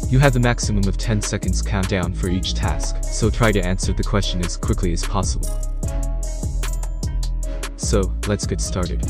You have the maximum of 10 seconds countdown for each task, so try to answer the question as quickly as possible. So, let's get started.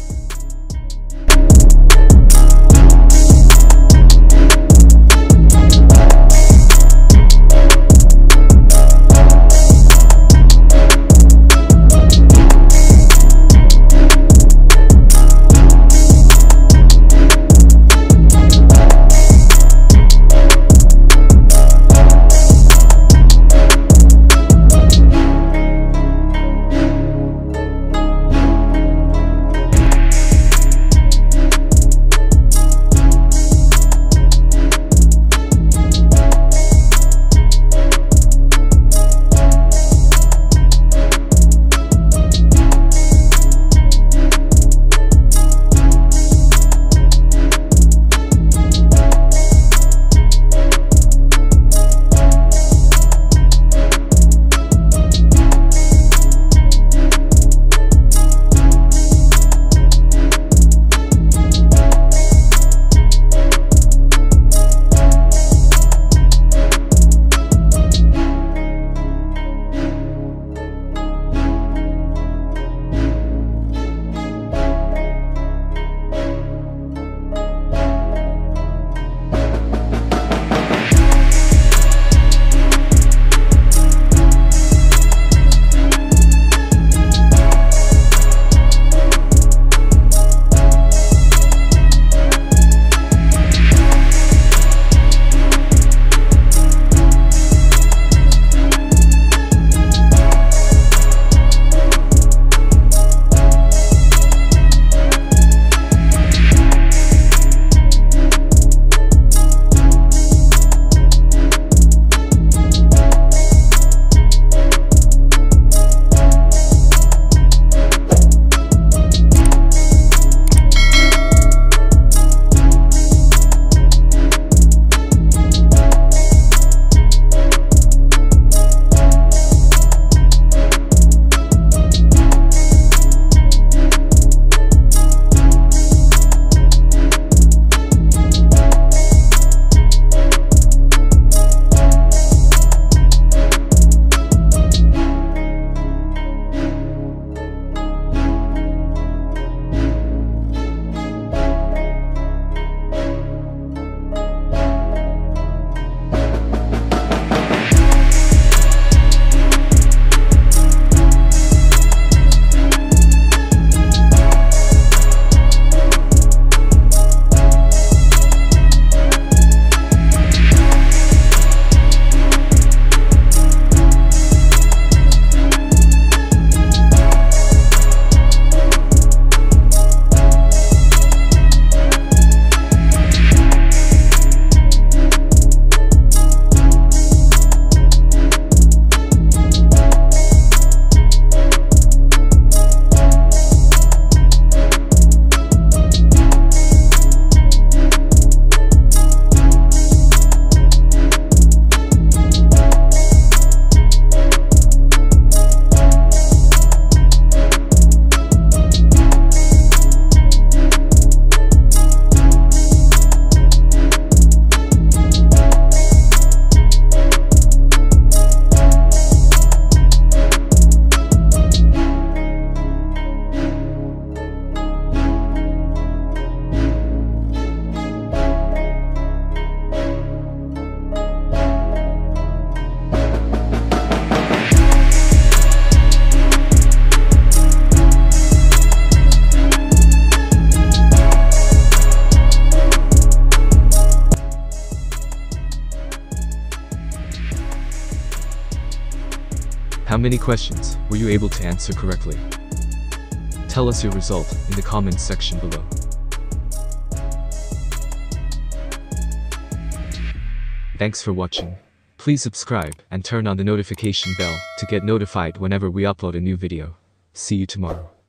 How many questions were you able to answer correctly? Tell us your result in the comments section below. Thanks for watching. Please subscribe and turn on the notification bell to get notified whenever we upload a new video. See you tomorrow.